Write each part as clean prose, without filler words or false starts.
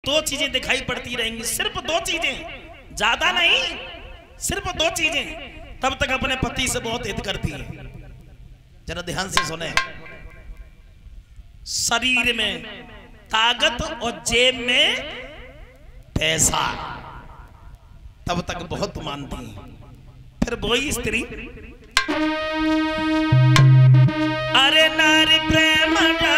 दो चीजें दिखाई पड़ती रहेंगी, सिर्फ दो चीजें, ज्यादा नहीं, सिर्फ दो चीजें तब तक अपने पति से बहुत हित करती है। जरा ध्यान से सुने, शरीर में ताकत और जेब में पैसा, तब तक बहुत मानती है। फिर वही स्त्री, अरे नारी प्रेम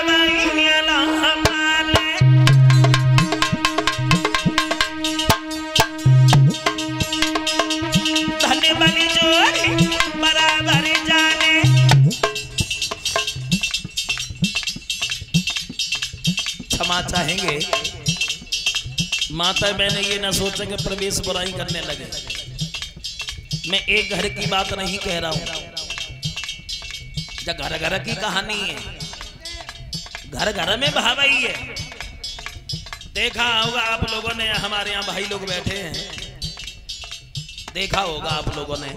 धन बनी जोड़ी बराबर जाने। क्षमा चाहेंगे माता, मैंने ये ना सोचा कि प्रवेश बुराई करने लगे। मैं एक घर की बात नहीं कह रहा हूं, घर घर की कहानी है, घर घर में भावई है। देखा होगा आप लोगों ने, हमारे यहाँ भाई लोग बैठे हैं, देखा होगा आप लोगों ने,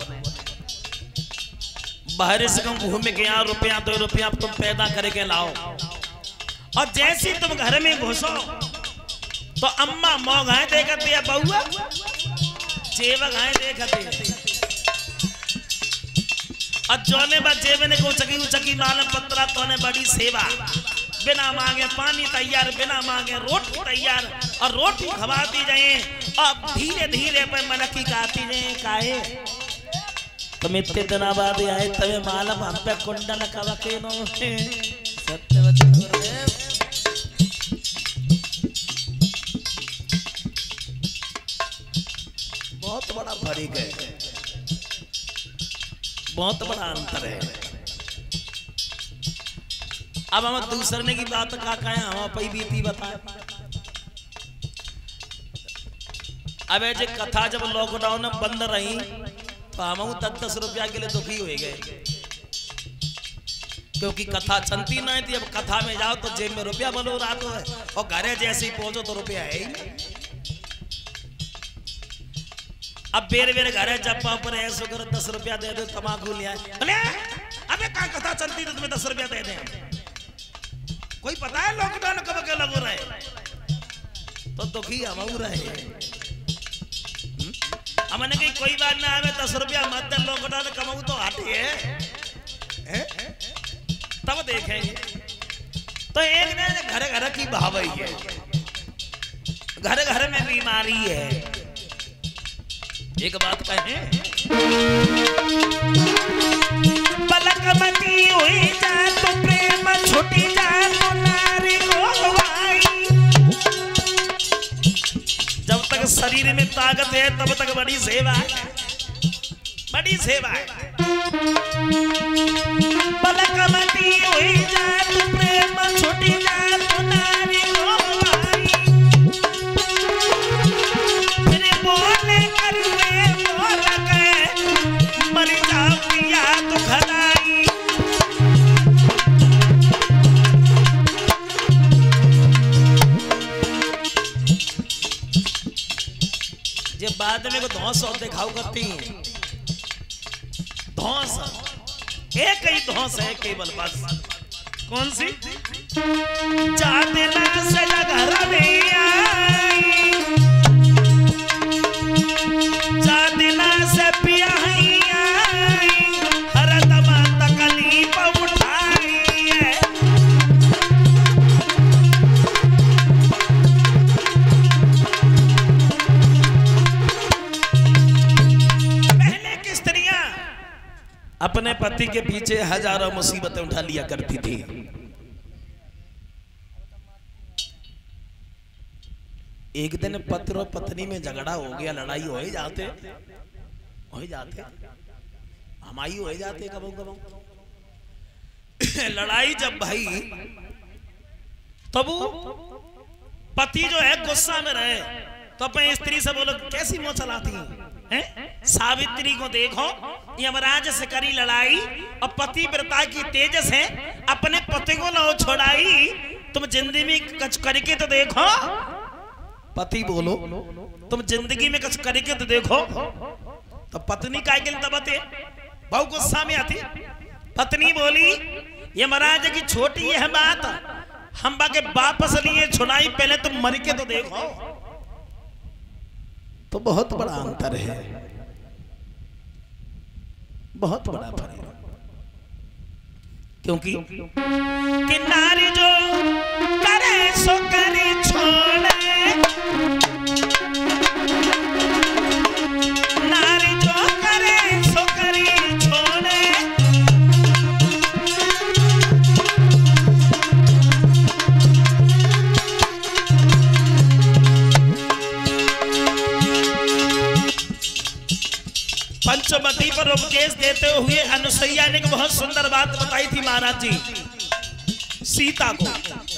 बाहर से कम घूम के यहाँ रुपया 2 रुपया तुम पैदा करके लाओ, और जैसे तुम घर में घुसो तो अम्मा मौगाएं देखती है, बउआ जेवगाएं देखती है, और जोने बच्चे ने को चकी उचकी मालूम पत्रा तो ने बड़ी सेवा, बिना मांगे पानी तैयार, बिना मांगे रोटी तैयार, और रोटी खवाती जाए और धीरे धीरे पे मनकी गाती जाए। काहे तुम इतने दिन बाद आए, तवे मालूम हम पे कुंडल कवा के नो सत्य वचन गुरुदेव। बहुत बड़ा फर्क है, बहुत बड़ा अंतर है। अब हम दूसरे की बात का कहें, हम पे बीती बताए। अब जो कथा जब लॉकडाउन में बंद रही तो हम 10-10 रुपया के लिए दुखी हो गए, क्योंकि कथा चलती नहीं थी। अब कथा में जाओ तो जेब में रुपया बनो रात है, और घरे जैसे ही पहुंचो तो रुपया है ही। अब बेर बेर घरे जप्पा पर ऐसा करो 10 रुपया दे दो, तमाकू लिया, अबे कहाँ कथा चलती तो तुम्हें 10 रुपया दे दें। कोई पता है लॉकडाउन कब के लगो रहे, तो दुखी हम रहे। हमने कही कोई बात ना, हमें 10 रुपया मत दे, लॉकडाउन कमाऊ तो आती है, तब देखेंगे। तो एक ने घर घर की भावई है, घर घर में बीमारी है। एक बात कहें, पलकमती हुई जा तो प्रेम छुटी जा तो नारी को भाई। जब तक शरीर में ताकत है तब तक बड़ी सेवा है, बड़ी सेवा है। पलकमती हुई जा तो प्रेम छुटी जा तो नारी को भाई। फिर बोले मर जाओ पिया तो खदाई। जे बाद में को धौंस और दिखाओ करती हैं, धौंस एक ही धौंस है केवल, बस कौन सी, जाते ना से घर नहीं आई, जाते ना से पिया अपने पति के पीछे हजारों मुसीबतें उठा लिया करती थी। एक दिन पति और पत्नी में झगड़ा हो गया, लड़ाई हो ही जाते, हमारी हो ही जाते कबो कबो। लड़ाई जब भाई, तब पति जो है गुस्सा में रहे तो अपने स्त्री से बोलो, कैसी मुंह चलाती है? सावित्री को देखो, यमराज से करी लड़ाई और पतिव्रता की तेज से अपने पति को लो छोड़ाई। तुम जिंदगी में कुछ करके तो देखो, पति बोलो तुम जिंदगी में कुछ करके तो देखो। तो पत्नी काय के लिए दबाते, बहु गुस्सा में आती। पत्नी बोली, यमराज की छोटी यह बात हम बाके वापस लिए छुनाई, पहले तुम मर के तो देखो। तो बहुत बड़ा अंतर है, बहुत बड़ा फर्क। क्योंकि कि नारी जो करे सो करे छोड़े, नारी जो करे सो करे छोड़े, पंचवटी पर उपदेश देते हुए अनुसैया ने बहुत सुंदर बात बताई थी महाराज जी सीता को।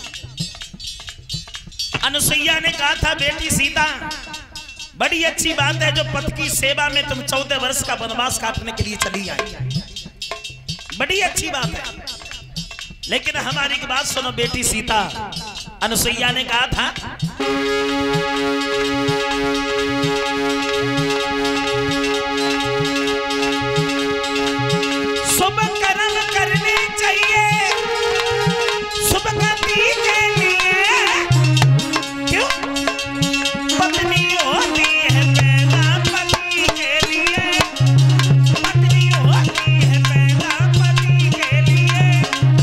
अनुसैया ने कहा था, बेटी सीता बड़ी अच्छी बात है जो पति की सेवा में तुम 14 वर्ष का वनवास काटने के लिए चली आई, बड़ी अच्छी बात है, लेकिन हमारी एक बात सुनो बेटी सीता। अनुसैया ने कहा था, शुभ कर्म करने चाहिए शुभ गति के लिए, क्यों? पत्नी होती है पैदा पति के लिए, पत्नी होती है पैदा पति के लिए।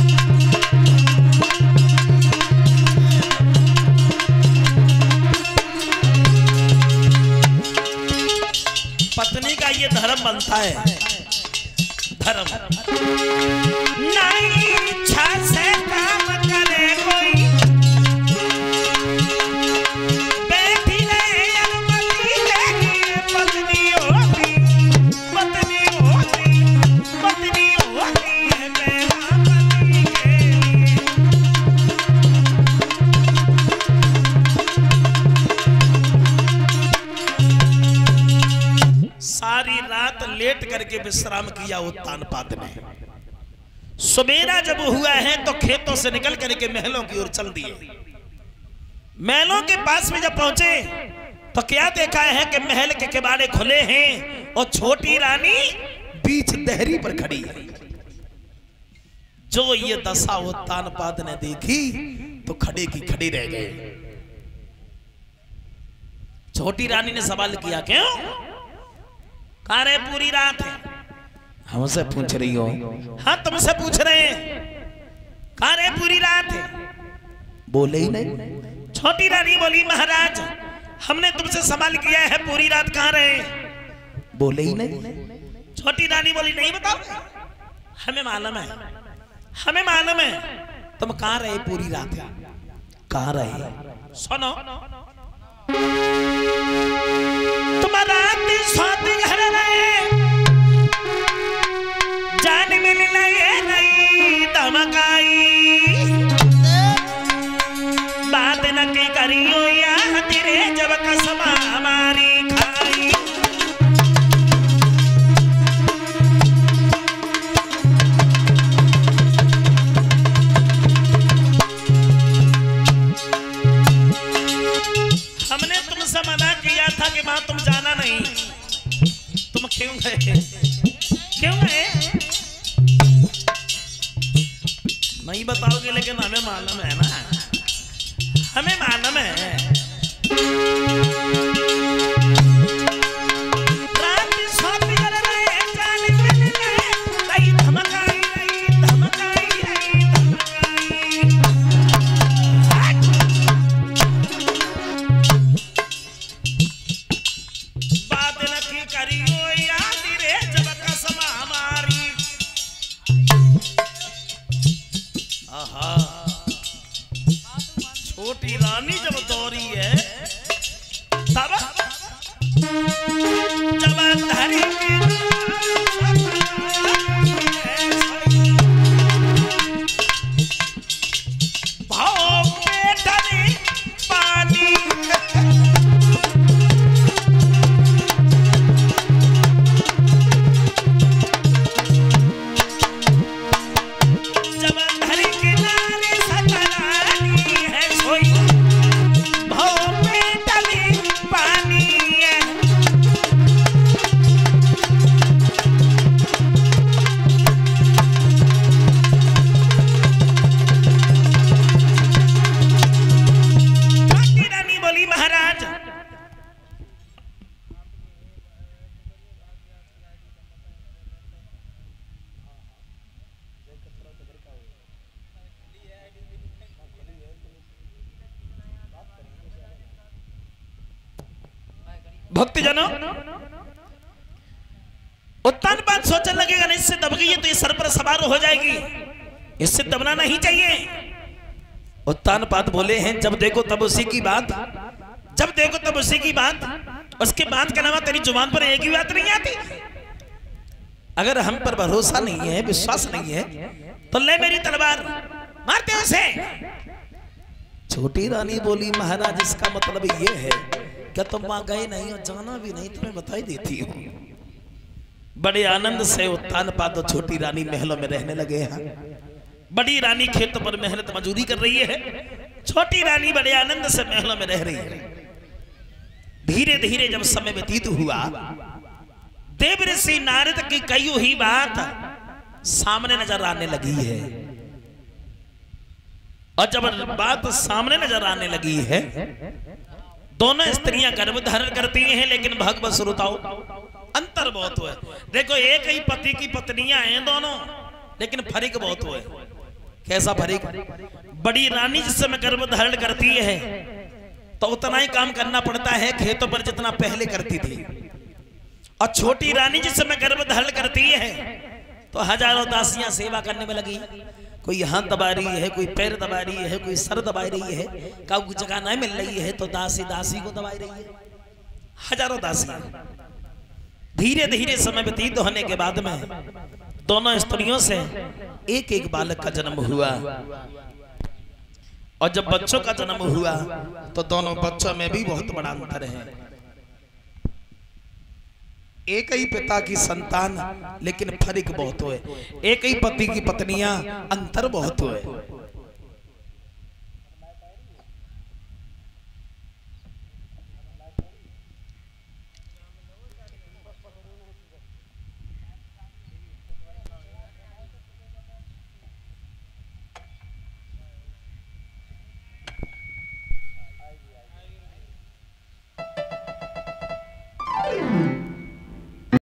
पत्नी का ये धर्म बनता है, धर्म। नहीं इच्छा से काम करे कोई, बेटी ने अनुमति लेगी, पत्नी होती है मेरा पति के लिए। सारी रात लेट करके विश्राम किया उत्तानपाद ने। सवेरा जब हुआ है तो खेतों से निकल करके महलों की ओर चल दिए। महलों के पास में जब पहुंचे तो क्या देखा है कि महल के किवाड़े खुले हैं और छोटी रानी बीच देहरी पर खड़ी है। जो ये दशा उत्तानपाद ने देखी तो खड़े की खड़ी रह गए। छोटी रानी ने सवाल किया, क्यों? कहा रहे पूरी रात है। हमसे पूछ रही हो? हाँ तुमसे पूछ रहे हैं। कहा रहे पूरी रात है। बोले ही नहीं। छोटी रानी बोली, महाराज हमने तुमसे सवाल किया है पूरी रात कहाँ रहे? बोले ही नहीं। छोटी रानी बोली, नहीं बताओ, हमें मालूम है, हमें मालूम है तुम कहाँ रहे पूरी रात। कहाँ रहे? सुनो, तुम रात सोते घर रहे, जान मिल नहीं धमकाई, बात न की करियो या तेरे जब कसम हमारी खाई। हमने तुमसे मना किया था कि मां तुम जाना नहीं, तुम क्यों गए? क्यों गए? नहीं बताओगे, लेकिन हमें मालूम है ना, हमें मालूम है। रात सोते घर रहे, जान मिल नहीं धमकाई, बात न की करियो याद रे जब कसम हमारी। आहा, छोटी रानी जब दौड़ी भक्तजनों, उत्तान बात सोचने लगेगा नहीं, इससे दब गई है तो ये सर पर सवार हो जाएगी, इससे दबना नहीं चाहिए। उत्तान पात बोले हैं जब देखो तब उसी की बात, जब देखो तब उसी की बात, उसके बाद के अलावा तेरी जुबान पर एक ही बात नहीं आती। अगर हम पर भरोसा नहीं है, विश्वास नहीं है, तो ले मेरी तलवार, मारते उसे। छोटी रानी बोली महाराज इसका मतलब ये है क्या तुम वहां गए नहीं और जाना भी नहीं, तुम्हें बताई देती हूँ। बड़े आनंद से उत्तान पात और छोटी रानी महलों में रहने लगे हैं। बड़ी रानी खेतों पर मेहनत मजदूरी कर रही है, छोटी रानी बड़े आनंद से महलों में रह रही है। धीरे धीरे जब समय व्यतीत हुआ, देव ऋषि नारद की कही हुई बात सामने नजर आने लगी है। और जब बात सामने नजर आने लगी है, दोनों स्त्रियां गर्भ धारण करती हैं, लेकिन भगवत श्रोताओं अंतर बहुत हुआ। देखो एक ही पति की पत्नियां हैं दोनों, लेकिन फर्क बहुत हुआ। कैसा फर्क? बड़ी रानी जिस समय गर्भ धारण करती है तो उतना ही काम करना पड़ता है खेतों पर जितना पहले करती थी, और छोटी रानी जिस समय गर्भ धारण करती है तो हजारों दासियां सेवा करने में लगी। कोई हाथ दबा रही है, कोई पैर दबा रही है, कोई सर दबा रही है, काऊ जगह नहीं मिल रही है तो दासी दासी को दबा रही है, हजारों दासियां। धीरे धीरे समय व्यतीत होने के बाद में दोनों स्त्रियों से एक एक बालक का जन्म हुआ। और जब बच्चों का जन्म हुआ तो दोनों बच्चों में भी बहुत बड़ा अंतर है। एक ही पिता की संतान, लेकिन फर्क बहुत हुए। एक ही पति की पत्नियां, अंतर बहुत हुए।